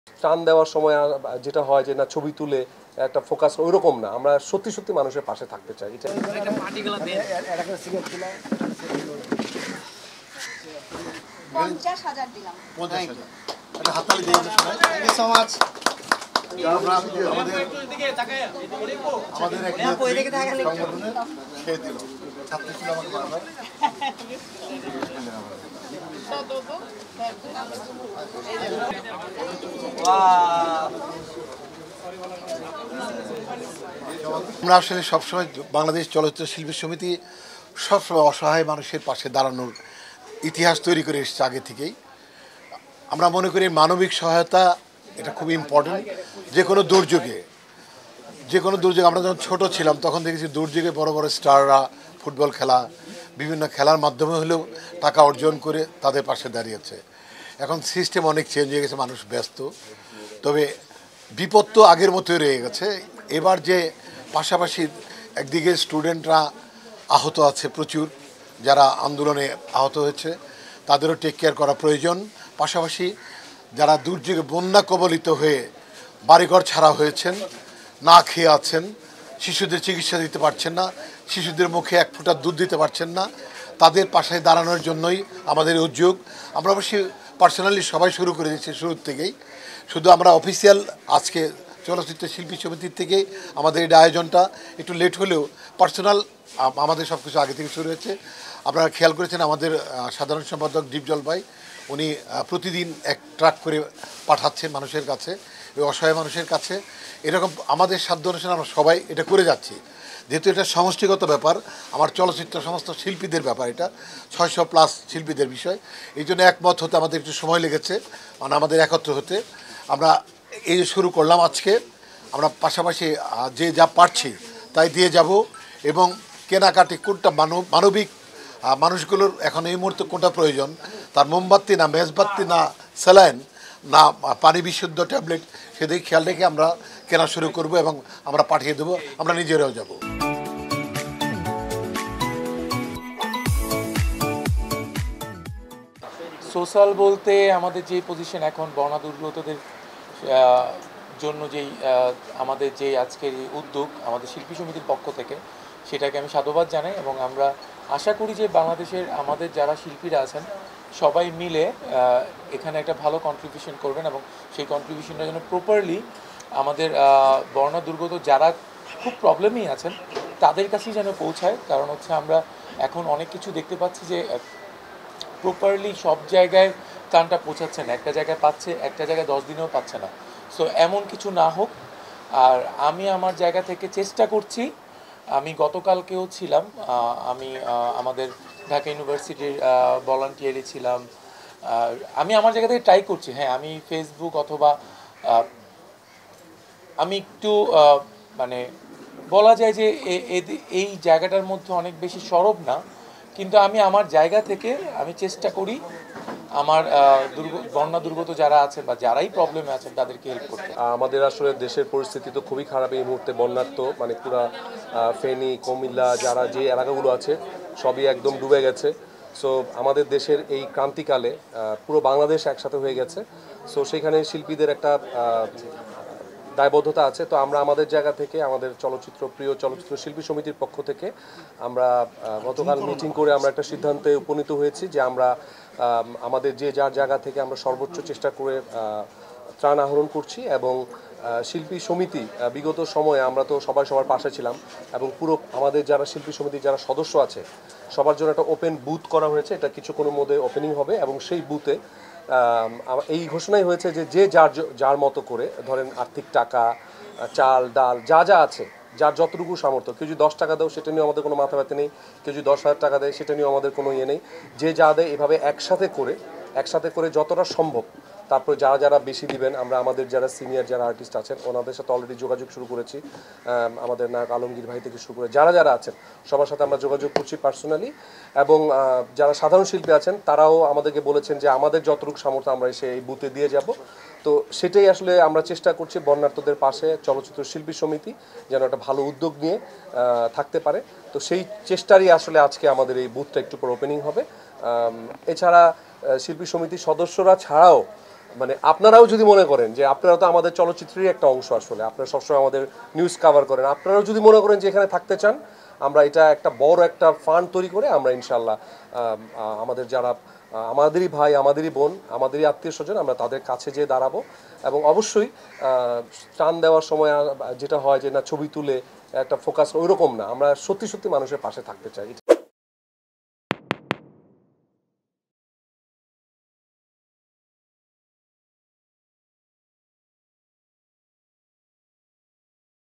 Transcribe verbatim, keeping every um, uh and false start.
টান দেওয়ার সময় যেটা হয় যে না ছবি তুলে একটা ফোকাস ওই রকম না, আমরা সত্যি সত্যি মানুষের পাশে থাকতে চাই। এটা পঞ্চাশ হাজার দিলাম। পঞ্চাশ হাজার একটা হাততালি দিয়ে আমরা সবাই থ্যাংক ইউ সো মাচ। আমরা আমাদের আমাদের এক সংগঠনে খেয়ে দিল ছাত্র ছিল আমাকে বারবার আমরা আসলে সবসময় বাংলাদেশ চলচ্চিত্র শিল্পী সমিতি সবসময় অসহায় মানুষের পাশে দাঁড়ানোর ইতিহাস তৈরি করে এসেছে আগে থেকেই। আমরা মনে করি মানবিক সহায়তা এটা খুব ইম্পর্টেন্ট। যে কোনো দুর্যোগে যে কোনো দুর্যোগে আমরা যখন ছোটো ছিলাম তখন দেখেছি দুর্যোগে বড় বড় স্টাররা ফুটবল খেলা বিভিন্ন খেলার মাধ্যমে হলেও টাকা অর্জন করে তাদের পাশে দাঁড়িয়েছে। এখন সিস্টেম অনেক চেঞ্জ হয়ে গেছে, মানুষ ব্যস্ত, তবে বিপদ তো আগের মতোই রয়ে গেছে। এবার যে পাশাপাশি একদিকে স্টুডেন্টরা আহত আছে প্রচুর, যারা আন্দোলনে আহত হয়েছে তাদেরও টেক কেয়ার করা প্রয়োজন। পাশাপাশি যারা দুর্যোগে বন্যা কবলিত হয়ে বাড়িঘর ছাড়া হয়েছেন, না খেয়ে আছেন, শিশুদের চিকিৎসা দিতে পারছেন না, শিশুদের মুখে এক ফোঁটা দুধ দিতে পারছেন না, তাদের পাশে দাঁড়ানোর জন্যই আমাদের উদ্যোগ। আমরা অবশ্যই পার্সোনালি সবাই শুরু করে দিচ্ছি শুরুর থেকেই, শুধু আমরা অফিসিয়াল আজকে চলচ্চিত্র শিল্পী সমিতির থেকেই আমাদের এই আয়োজনটা একটু লেট হলেও পার্সোনাল আমাদের সব কিছু আগে থেকে শুরু হয়েছে। আপনারা খেয়াল করেছেন আমাদের সাধারণ সম্পাদক ডিপজল ভাই উনি প্রতিদিন এক ট্রাক করে পাঠাচ্ছেন মানুষের কাছে, এই অসহায় মানুষের কাছে। এরকম আমাদের সাধ্য অনুসারে আমরা সবাই এটা করে যাচ্ছি। যেহেতু এটা সমষ্টিগত ব্যাপার, আমার চলচ্চিত্র সমস্ত শিল্পীদের ব্যাপার, এটা ছয়শো প্লাস শিল্পীদের বিষয়, এই জন্য একমত হতে আমাদের একটু সময় লেগেছে, মানে আমাদের একত্র হতে। আমরা এই যে শুরু করলাম আজকে, আমরা পাশাপাশি যে যা পারছি তাই দিয়ে যাব এবং কেনাকাটি কোনটা মানব মানবিক মানুষগুলোর এখন এই মুহূর্তে কোনটা প্রয়োজন, তার মোমবাতি না মেজবাতি না স্যালাইন না পানি বিশুদ্ধ ট্যাবলেট, সেদিকে খেয়াল রেখে আমরা কেনা শুরু করব এবং আমরা পাঠিয়ে দেবো, আমরা নিজেরাও যাব। সোশ্যাল বলতে আমাদের যে পজিশন এখন বন্যা দুর্গতদের জন্য যেই আমাদের যে আজকের উদ্যোগ আমাদের শিল্পী সমিতির পক্ষ থেকে, সেটাকে আমি সাধুবাদ জানাই এবং আমরা আশা করি যে বাংলাদেশের আমাদের যারা শিল্পীরা আছেন সবাই মিলে এখানে একটা ভালো কন্ট্রিবিউশন করবেন এবং সেই কন্ট্রিবিউশনটা যেন প্রপারলি আমাদের বন্যা দুর্গত যারা খুব প্রবলেমেই আছেন তাদের কাছেই যেন পৌঁছায়। কারণ হচ্ছে আমরা এখন অনেক কিছু দেখতে পাচ্ছি যে প্রপারলি সব জায়গায় ত্রাণটা পৌঁছাচ্ছে না, একটা জায়গায় পাচ্ছে, একটা জায়গায় দশ দিনেও পাচ্ছে না। সো এমন কিছু না হোক। আর আমি আমার জায়গা থেকে চেষ্টা করছি, আমি গতকালকেও ছিলাম, আমি আমাদের ঢাকা ইউনিভার্সিটির ভলান্টিয়ারে ছিলাম, আমি আমার জায়গা থেকে ট্রাই করছি। হ্যাঁ, আমি ফেসবুক অথবা আমি একটু মানে বলা যায় যে এই জায়গাটার মধ্যে অনেক বেশি সরব না, কিন্তু আমি আমার জায়গা থেকে আমি চেষ্টা করি আমার দুর্গ বন্যা দুর্গত যারা আছেন বা যারাই প্রবলেমে আছেন তাদেরকে হেল্প করতে। আমাদের আসলে দেশের পরিস্থিতি তো খুবই খারাপ এই মুহূর্তে, বন্যার্ত মানে পুরা ফেনী কুমিল্লা যারা যে এলাকাগুলো আছে সবই একদম ডুবে গেছে। সো আমাদের দেশের এই ক্রান্তিকালে পুরো বাংলাদেশ একসাথে হয়ে গেছে। সো সেখানে শিল্পীদের একটা দায়বদ্ধতা আছে। তো আমরা আমাদের জায়গা থেকে আমাদের চলচ্চিত্র প্রিয় চলচ্চিত্র শিল্পী সমিতির পক্ষ থেকে আমরা গতকাল মিটিং করে আমরা একটা সিদ্ধান্তে উপনীত হয়েছি যে আমরা আমাদের যে যার জায়গা থেকে আমরা সর্বোচ্চ চেষ্টা করে ত্রাণ আহরণ করছি এবং শিল্পী সমিতি বিগত সময়ে আমরা তো সবাই সবার পাশে ছিলাম এবং পুরো আমাদের যারা শিল্পী সমিতির যারা সদস্য আছে সবার জন্য একটা ওপেন বুথ করা হয়েছে, এটা কিছুক্ষণের মধ্যে ওপেনিং হবে এবং সেই বুথে এই ঘোষণাই হয়েছে যে যে যার যার মতো করে ধরেন আর্থিক টাকা, চাল, ডাল যা যা আছে, যার যতটুকু সামর্থ্য, কেউ যদি দশ টাকা দেও সেটা নিয়েও আমাদের কোনো মাথা ব্যথা নেই, কেউ যদি দশ হাজার টাকা দেয় সেটা নিয়েও আমাদের কোনো ইয়ে নেই। যে যা দেয় এভাবে একসাথে করে একসাথে করে যতটা সম্ভব, তারপরে যারা যারা বেশি দিবেন আমরা আমাদের যারা সিনিয়র যারা আর্টিস্ট আছেন ওনাদের সাথে অলরেডি যোগাযোগ শুরু করেছি, আমাদের নায়ক আলমগীর ভাই থেকে শুরু করে যারা যারা আছেন সবার সাথে আমরা যোগাযোগ করছি পার্সোনালি এবং যারা সাধারণ শিল্পী আছেন তারাও আমাদেরকে বলেছেন যে আমাদের যতটুকু সামর্থ্য আমরা এসে এই বুথে দিয়ে যাব। তো সেটাই আসলে আমরা চেষ্টা করছি বন্যার্তদের পাশে চলচ্চিত্র শিল্পী সমিতি যেন একটা ভালো উদ্যোগ নিয়ে থাকতে পারে। তো সেই চেষ্টারই আসলে আজকে আমাদের এই বুথটা একটু পর ওপেনিং হবে। এছাড়া শিল্পী সমিতির সদস্যরা ছাড়াও মানে আপনারাও যদি মনে করেন যে আপনারা তো আমাদের চলচ্চিত্রেরই একটা অংশ, আসলে আপনারা সবসময় আমাদের নিউজ কভার করেন, আপনারাও যদি মনে করেন যে এখানে থাকতে চান, আমরা এটা একটা বড় একটা ফান্ড তৈরি করে আমরা ইনশাল্লাহ আমাদের যারা আমাদেরই ভাই, আমাদেরই বোন, আমাদেরই আত্মীয় স্বজন, আমরা তাদের কাছে যেয়ে দাঁড়াবো। এবং অবশ্যই টান দেওয়ার সময় যেটা হয় যে না ছবি তুলে একটা ফোকাস, ওইরকম না, আমরা সত্যি সত্যি মানুষের পাশে থাকতে চাই।